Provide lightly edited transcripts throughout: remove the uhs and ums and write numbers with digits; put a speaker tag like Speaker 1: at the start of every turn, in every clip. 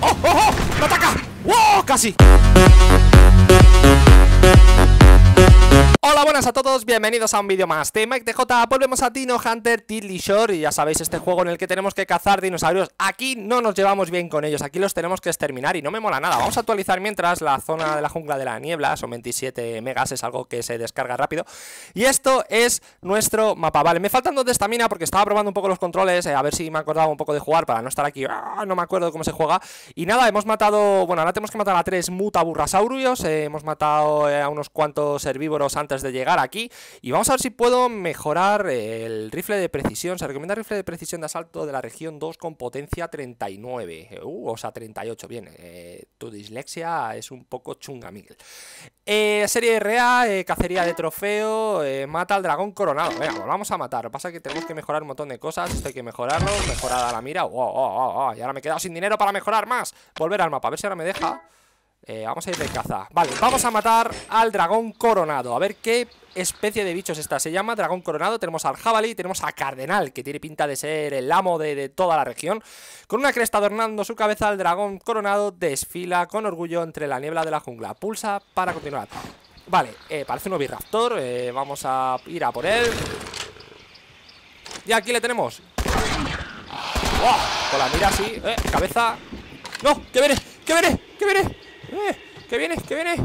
Speaker 1: ¡Oh, oh, oh! ¡Me ataca! ¡Wow! ¡Casi! Hola, buenas a todos, bienvenidos a un vídeo más de Mike DJ. Volvemos a Dino Hunter Deadly Shore. Y ya sabéis, este juego en el que tenemos que cazar dinosaurios. Aquí no nos llevamos bien con ellos, aquí los tenemos que exterminar y no me mola nada. Vamos a actualizar mientras la zona de la jungla de la niebla. Son 27 megas, es algo que se descarga rápido. Y esto es nuestro mapa. Vale, me faltan 2 de estamina porque estaba probando un poco los controles, a ver si me acordaba un poco de jugar para no estar aquí. No me acuerdo de cómo se juega. Y nada, hemos matado, bueno, ahora tenemos que matar a 3 mutaburrasaurios. Hemos matado a unos cuantos herbívoros antes de llegar aquí. Y vamos a ver si puedo mejorar el rifle de precisión. Se recomienda rifle de precisión de asalto de la región 2 con potencia 39. O sea, 38, bien. Tu dislexia es un poco chunga, Miguel. Serie RA, cacería de trofeo, mata al dragón coronado. Venga, pues vamos a matar. Lo que pasa es que tenemos que mejorar un montón de cosas. Esto hay que mejorarlo, mejorar a la mira. Y ahora me he quedado sin dinero para mejorar más. Volver al mapa, a ver si ahora me deja. Vamos a ir de caza. Vale, vamos a matar al dragón coronado. A ver qué especie de bichos esta. Se llama dragón coronado. Tenemos al jabalí, tenemos a cardenal, que tiene pinta de ser el amo de toda la región. Con una cresta adornando su cabeza, el dragón coronado desfila con orgullo entre la niebla de la jungla. Pulsa para continuar. Vale, parece un oviraptor. Vamos a ir a por él. Y aquí le tenemos. Con la mira así, cabeza. ¡No! ¡Que viene! ¡Que viene! ¡Que viene! ¡Que viene! ¡Que viene!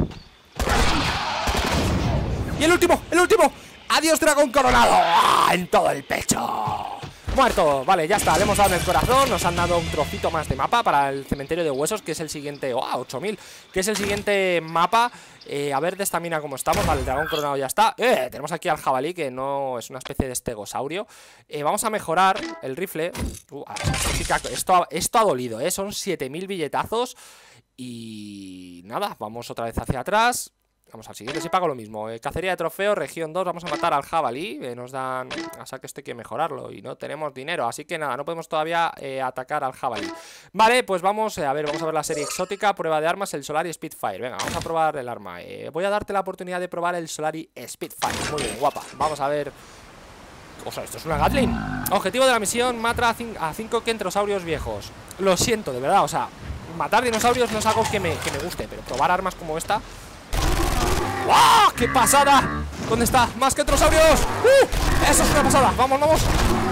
Speaker 1: ¡Y el último! ¡El último! ¡Adiós, dragón coronado! ¡En todo el pecho! ¡Muerto! Vale, ya está, le hemos dado en el corazón. Nos han dado un trocito más de mapa para el cementerio de huesos, que es el siguiente. 8000, que es el siguiente mapa. A ver de estamina cómo estamos. Vale, el dragón coronado ya está. Tenemos aquí al jabalí, que no es una especie de estegosaurio. Vamos a mejorar el rifle. Esto ha dolido, son 7000 billetazos. Y nada, vamos otra vez hacia atrás. Vamos al siguiente, si pago lo mismo. Cacería de trofeo, región 2, vamos a matar al jabalí. Nos dan... O sea que esto hay que mejorarlo y no tenemos dinero, así que nada, no podemos todavía atacar al jabalí. Vale, pues vamos a ver la serie exótica. Prueba de armas, el Solari Spitfire. Venga, vamos a probar el arma. Voy a darte la oportunidad de probar el Solari Spitfire. Muy bien, guapa. Vamos a ver... O sea, esto es una Gatling. Objetivo de la misión, mata a 5 kentrosaurios viejos. Lo siento, de verdad, o sea, matar dinosaurios no es algo que me guste, pero probar armas como esta... ¡Wow! ¡Qué pasada! ¿Dónde está? ¡Más kentrosaurios! ¡Eso es una pasada! ¡Vamos, vamos!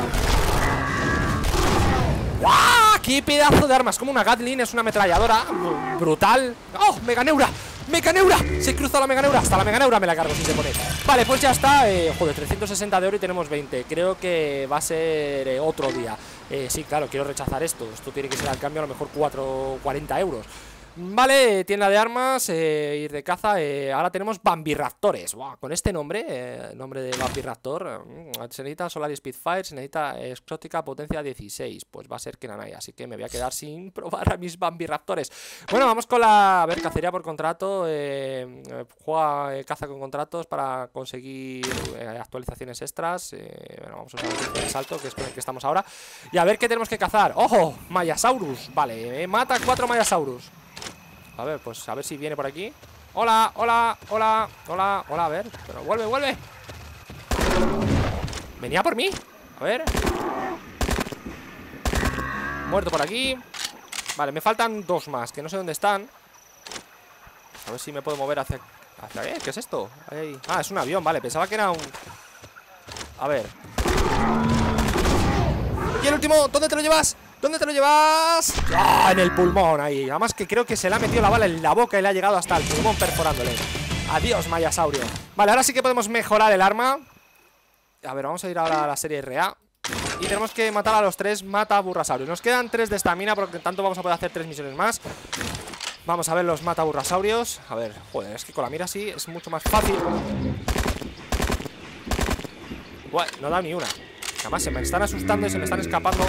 Speaker 1: ¡Wow! ¡Qué pedazo de armas! Como una Gatling, es una ametralladora brutal. ¡Oh! ¡Meganeura! ¡Meganeura! Se cruza la Meganeura. Hasta la Meganeura me la cargo si se pone. Vale, pues ya está. Joder, 360 de oro y tenemos 20. Creo que va a ser otro día. Sí, claro, quiero rechazar esto. Esto tiene que ser al cambio a lo mejor 40 euros. Vale, tienda de armas, ir de caza. Ahora tenemos Bambiraptores. Wow, con este nombre, nombre de Bambiraptor. Se necesita Solari Spitfire, se necesita exótica potencia 16. Pues va a ser que nanay, así que me voy a quedar sin probar a mis Bambiraptores. Bueno, vamos con la... A ver, cacería por contrato. Juega caza con contratos para conseguir actualizaciones extras. Bueno, vamos a usar el salto, que es con el que estamos ahora. Y a ver qué tenemos que cazar. ¡Ojo! Mayasaurus. Vale, mata 4 Mayasaurus. A ver, pues a ver si viene por aquí. Hola, hola, hola, hola, hola, a ver. Pero vuelve, vuelve. Venía por mí. A ver. Muerto por aquí. Vale, me faltan 2 más, que no sé dónde están. A ver si me puedo mover hacia... ¿Qué es esto? Ahí. Ah, es un avión, vale, pensaba que era un... A ver. Y el último, ¿dónde te lo llevas? ¿Dónde te lo llevas? ¡Ah! En el pulmón, ahí. Además que creo que se le ha metido la bala en la boca y le ha llegado hasta el pulmón perforándole. Adiós, Mayasaurio. Vale, ahora sí que podemos mejorar el arma. A ver, vamos a ir ahora a la serie RA. Y tenemos que matar a los 3 mataburrasaurios. Nos quedan 3 de estamina, por lo tanto vamos a poder hacer 3 misiones más. Vamos a ver los mataburrasaurios. A ver, joder, es que con la mira así es mucho más fácil. Bueno, no da ni una. Además se me están asustando y se me están escapando.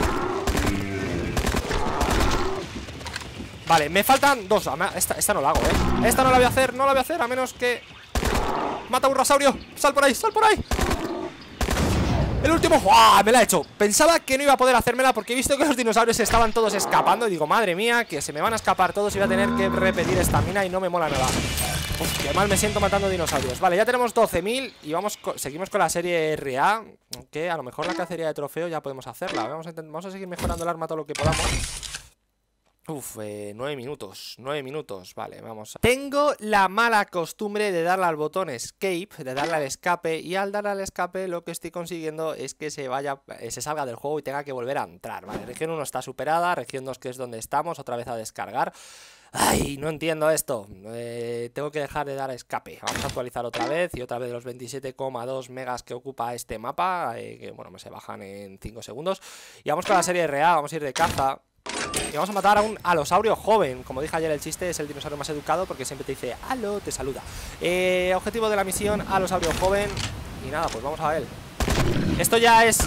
Speaker 1: Vale, me faltan 2. Esta no la hago, Esta no la voy a hacer, no la voy a hacer, a menos que... ¡Mata burrasaurio! ¡Sal por ahí, sal por ahí! El último, ¡guau! Me la he hecho. Pensaba que no iba a poder hacérmela porque he visto que los dinosaurios estaban todos escapando. Y digo, madre mía, que se me van a escapar todos y voy a tener que repetir estamina y no me mola nada. Uf, qué mal me siento matando dinosaurios. Vale, ya tenemos 12.000 y seguimos con la serie RA. Que a lo mejor la cacería de trofeo ya podemos hacerla. Vamos a seguir mejorando el arma todo lo que podamos. Uf, 9 minutos, 9 minutos, vale, vamos a... Tengo la mala costumbre de darle al botón escape, de darle al escape, y al darle al escape lo que estoy consiguiendo es que se salga del juego y tenga que volver a entrar, vale, región 1 está superada, región 2 que es donde estamos, otra vez a descargar. Ay, no entiendo esto, tengo que dejar de dar a escape, vamos a actualizar otra vez y otra vez los 27,2 megas que ocupa este mapa, que bueno, se bajan en 5 segundos, y vamos con la serie RA, vamos a ir de caza. Y vamos a matar a un alosaurio joven. Como dije ayer, el chiste es el dinosaurio más educado porque siempre te dice aló, te saluda. Objetivo de la misión, alosaurio joven. Y nada, pues vamos a ver. Esto ya es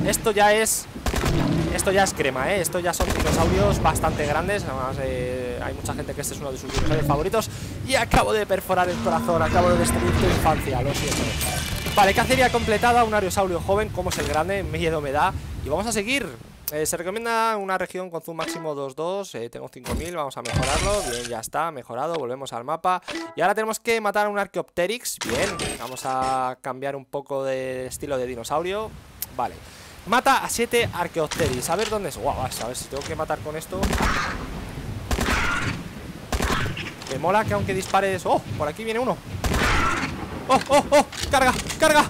Speaker 1: crema, Esto ya son dinosaurios bastante grandes. Además, hay mucha gente que este es uno de sus dinosaurios favoritos. Y acabo de perforar el corazón, acabo de destruir tu infancia, lo siento. Vale, cacería completada, un alosaurio joven, como es el grande, miedo me da. Y vamos a seguir. Se recomienda una región con zoom máximo 2.2, tengo 5000, vamos a mejorarlo, bien, ya está, mejorado, volvemos al mapa. Y ahora tenemos que matar a un Archaeopteryx, bien, vamos a cambiar un poco de estilo de dinosaurio, vale. Mata a 7 Archaeopteryx, a ver dónde es, wow, a ver si tengo que matar con esto. Me mola que aunque dispares, oh, por aquí viene uno. Oh, oh, oh, carga, carga.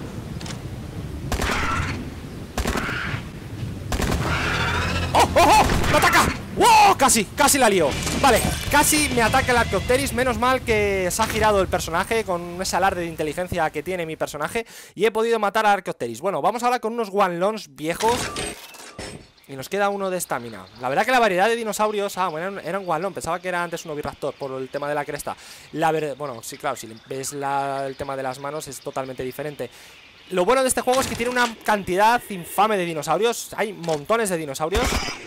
Speaker 1: ¡Oh, oh, oh! ¡Me ataca! ¡Wow! Casi la lío. Vale, casi me ataca el Archaeopteryx. Menos mal que se ha girado el personaje con ese alarde de inteligencia que tiene mi personaje y he podido matar al Archaeopteryx. Bueno, vamos ahora con unos Wanlons viejos. Y nos queda uno de estamina. La verdad que la variedad de dinosaurios... Ah, bueno, era un Wanlon. Pensaba que era antes un Oviraptor por el tema de la cresta. Bueno, sí, claro, si ves el tema de las manos es totalmente diferente. Lo bueno de este juego es que tiene una cantidad infame de dinosaurios. Hay montones de dinosaurios.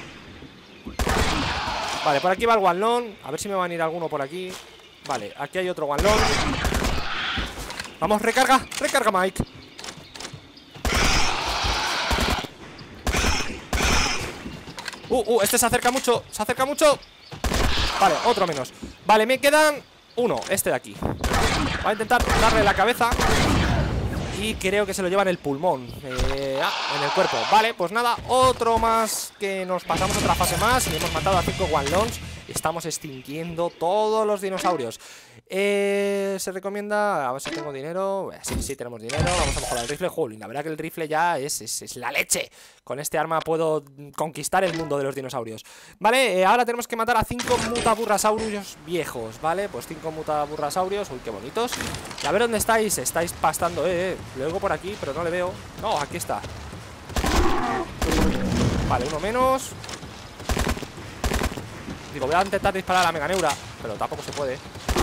Speaker 1: Vale, por aquí va el Wanlon. A ver si me van a ir alguno por aquí. Vale, aquí hay otro Wanlon. Vamos, recarga, recarga, Mike. Este se acerca mucho. Se acerca mucho. Vale, otro menos. Vale, me quedan uno, este de aquí. Voy a intentar darle la cabeza. Y creo que se lo lleva en el pulmón, en el cuerpo. Vale, pues nada, otro más que nos pasamos otra fase más. Y hemos matado a 5 Wanlons. Estamos extinguiendo todos los dinosaurios. Se recomienda, a ver si tengo dinero. Sí, tenemos dinero, vamos a mejorar el rifle. Jolín, la verdad que el rifle ya es la leche. Con este arma puedo conquistar el mundo de los dinosaurios. Vale, ahora tenemos que matar a 5 mutaburrasaurios viejos. Vale, pues 5 mutaburrasaurios. Uy, qué bonitos. Y a ver dónde estáis, estáis pastando. Lo oigo por aquí, pero no le veo. No, aquí está. Vale, uno menos. Digo, voy a intentar disparar a la meganeura, pero tampoco se puede.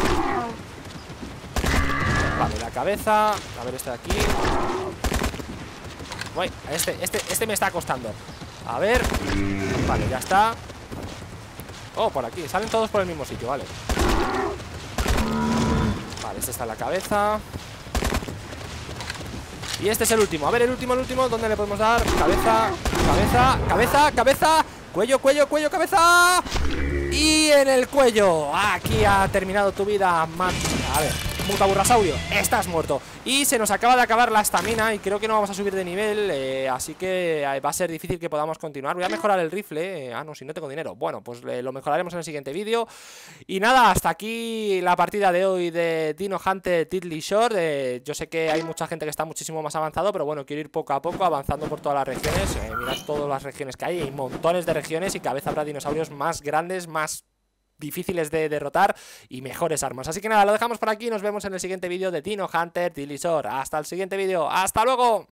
Speaker 1: Vale, la cabeza. A ver, este de aquí. Uy, este me está costando. A ver. Vale, ya está. Oh, por aquí, salen todos por el mismo sitio, vale. Vale, este está en la cabeza. Y este es el último, a ver, el último, ¿dónde le podemos dar? Cabeza, cabeza, cabeza, cabeza. Cuello, cuello, cuello, cabeza. Y en el cuello. Aquí ha terminado tu vida, Matt. A ver, mutaburrasaurio, estás muerto. Y se nos acaba de acabar la estamina y creo que no vamos a subir de nivel, así que va a ser difícil que podamos continuar. Voy a mejorar el rifle. No, si no tengo dinero. Bueno, pues lo mejoraremos en el siguiente vídeo. Y nada, hasta aquí la partida de hoy de Dino Hunter Tiddly Shore. Yo sé que hay mucha gente que está muchísimo más avanzado, pero bueno, quiero ir poco a poco avanzando por todas las regiones. Mirad todas las regiones que hay montones de regiones y cada vez habrá dinosaurios más grandes, más difíciles de derrotar y mejores armas. Así que nada, lo dejamos por aquí. Nos vemos en el siguiente vídeo de Dino Hunter Tiddly Shore. Hasta el siguiente vídeo. ¡Hasta luego!